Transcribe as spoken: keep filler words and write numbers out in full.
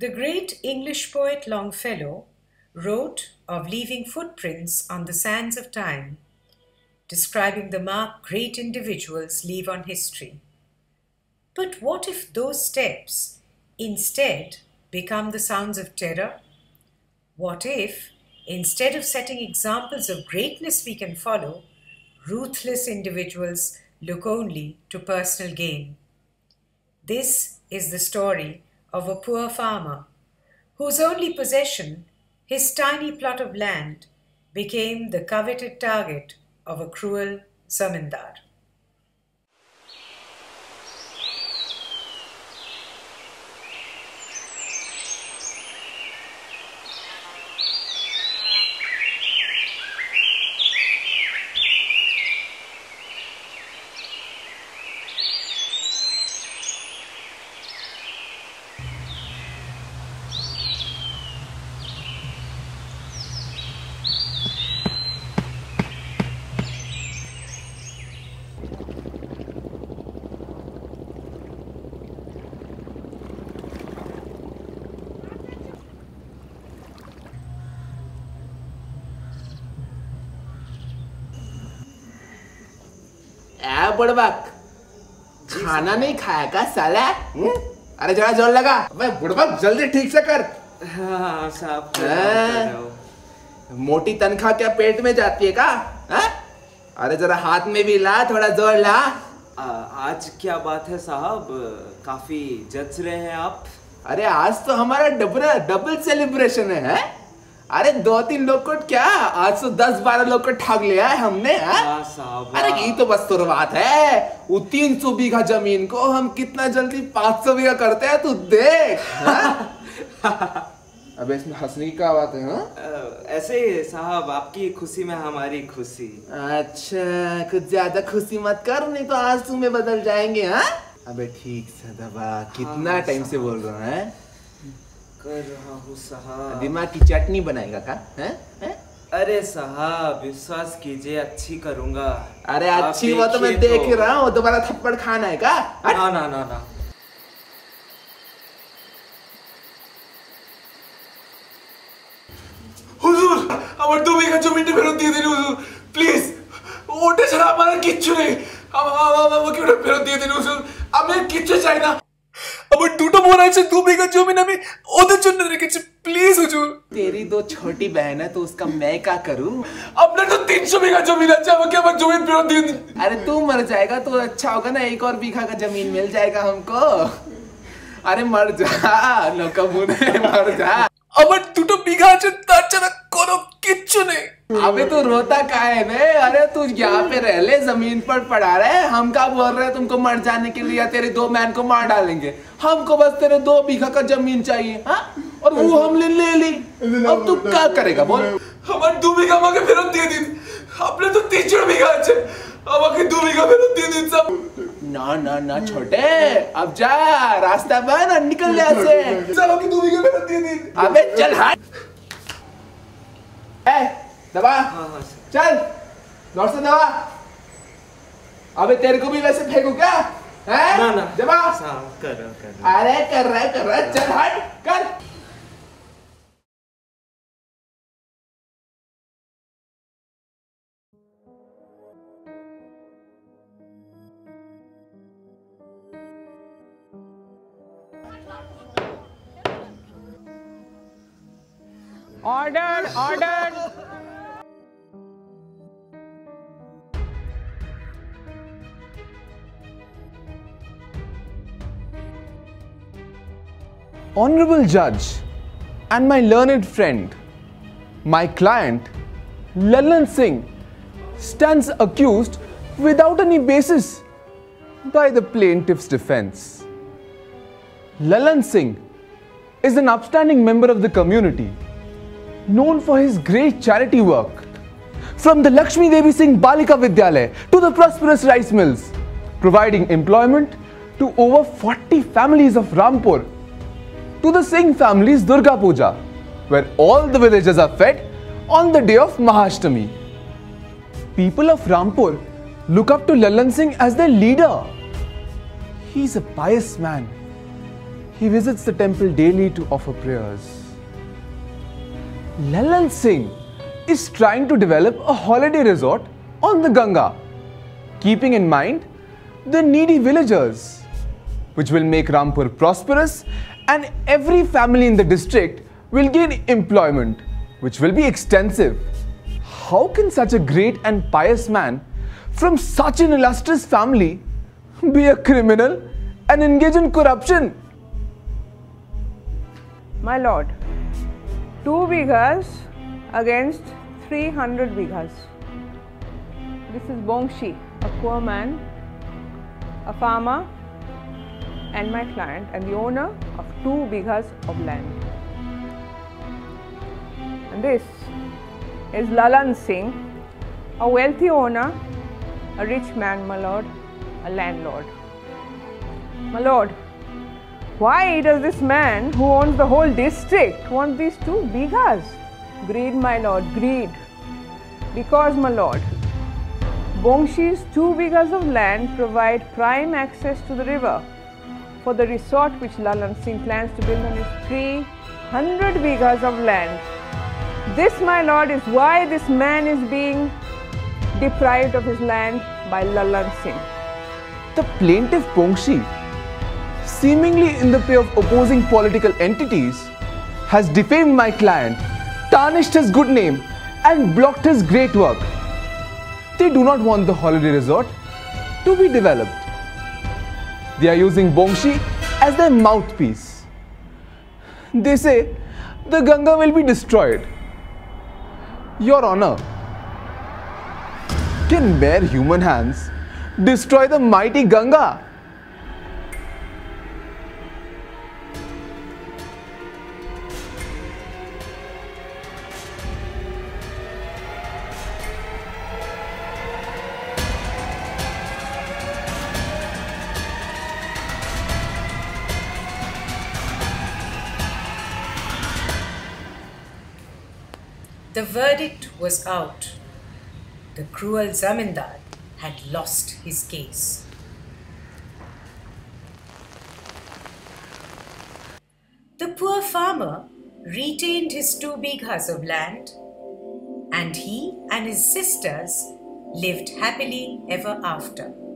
The great English poet Longfellow wrote of leaving footprints on the sands of time, describing the mark great individuals leave on history. But what if those steps instead become the sounds of terror? What if, instead of setting examples of greatness we can follow, ruthless individuals look only to personal gain? This is the story of a poor farmer whose only possession, his tiny plot of land, became the coveted target of a cruel zamindar. बुड़बक खाना नहीं खाया का साला? अरे जरा जोर लगा। अबे बुड़बक जल्दी ठीक से कर। हाँ साहब। मोटी तनख्वाह क्या पेट में जाती है का? हा? अरे जरा हाथ में भी ला, थोड़ा जोर ला। आ, आज क्या बात है साहब, काफी जच रहे हैं आप। अरे आज तो हमारा डबल डबल सेलिब्रेशन है, है? अरे दो तीन लोग को क्या, आज तो दस बारह लोग को ठग लिया है हमने। हाँ साहब। अरे ये तो बस शुरुआत है। वो तीन सौ बीघा जमीन को हम कितना जल्दी पाँच सौ बीघा करते हैं, तू देख। अबे इसमें हंसने की क्या बात है? हाँ ऐसे ही साहब, आपकी खुशी में हमारी खुशी। अच्छा कुछ ज्यादा खुशी मत कर, नहीं तो आज तुम्हें बदल जाएंगे। हाँ अबे ठीक से दबा। कितना टाइम से बोल रहा है? कर रहा हूँ साहब। दिमाग की चटनी बनाएगा का? है? है? अरे साहब विश्वास कीजिए, अच्छी करूँगा। अरे अच्छी वो तो मैं देख ही रहा हूँ, दोबारा थप्पड़ खाना है का? ना ना ना ना। हुजूर আমার দু বিঘা জমিটা ফেরত দিয়ে দিন হুজুর, প্লিজ। ওটা ছাড়া আমার আর কিচ্ছু নেই। আমাকে ওটা ফেরত দিয়ে দিন হুজুর, আমি আর কিচ্ছু চাই না। আমার দুটো বোন আছে, দু বিঘা জমি আমি ওদের জন্য রেখেছি, প্লিজ হুজুর। तेरी दो छोटी बहन है तो उसका मैं क्या करूं? আপনার তো তিনশো বিঘা জমি আছে, আমাকে আমার জমি ফেরত দিয়ে দিন। अरे तू मर जाएगा तो अच्छा होगा ना, एक और बीघा का जमीन मिल जाएगा हमको। अरे मर जा लोका मुने, मर जा। আমার দুটো বিঘা আছে, তার ছাড়া কোনো কিচ্ছু নেই। अबे तू रोता काहे में? अरे तू यहाँ पे रह ले, जमीन पर पड़ा रहे। हम क्या बोल रहे हैं तुमको मर जाने के लिए, या तेरे दो मैन को मार डालेंगे। हमको बस तेरे दो बीघा का जमीन चाहिए। हाँ और वो हमने ले ली। अब तू क्या करेगा बोल? আমার দু বিঘা আমাকে ফেরত দিয়ে দিন। আপনার তো তিনশো বিঘা আছে, আমাকে দু বিঘা ফেরত দিয়ে দিন सब। ना ना ना छोटे, अब जा, रास्ता बंद और निकल यहाँ से। सब আমাকে দু বিঘা ফেরত দিয়ে দিন। अबे चल हट। ए दबा। हाँ हाँ चल जोर से दबा। अबे तेरे को भी वैसे फेंकू क्या? है? ना ना दबा। साहब कर रहा कर रहा। अरे कर रहा है कर रहा है, चल हट कर। Order order. Honorable Judge and my learned friend, my client Lalan Singh stands accused without any basis by the plaintiff's defense. Lalan Singh is an upstanding member of the community, known for his great charity work. From the Lakshmi Devi Singh Balika Vidyalaya to the prosperous rice mills, providing employment to over forty families of Rampur, to the Singh family's Durga Puja, where all the villagers are fed on the day of Mahashtami. People of Rampur look up to Lalan Singh as their leader. He is a pious man he visits the temple daily to offer prayers. Lalan Singh is trying to develop a holiday resort on the Ganga, keeping in mind the needy villagers, which will make Rampur prosperous, and every family in the district will gain employment, which will be extensive. How can such a great and pious man from such an illustrious family be a criminal and engage in corruption? My lord, two bighas against three hundred bighas. This is Bongshi, a poor man, a farmer, and my client, and the owner of two bighas of land. And this is Lalan Singh, a wealthy owner, a rich man, my lord, a landlord. My lord, why does this man who owns the whole district want these two bighas? Greed, my lord, greed. Because, my lord, Bongshi's two bighas of land provide prime access to the river for the resort which Lalan Singh plans to build on his three hundred bighas of land. This, my lord, is why this man is being deprived of his land by Lalan Singh. The plaintiff Bongshi, seemingly in the pay of opposing political entities, has defamed my client, tarnished his good name, and blocked his great work. They do not want the holiday resort to be developed. They are using Bongshi as their mouthpiece. They say the Ganga will be destroyed. Your Honor, can bare human hands destroy the mighty Ganga? The verdict was out. The cruel zamindar had lost his case. The poor farmer retained his two bighas of land, and he and his sisters lived happily ever after.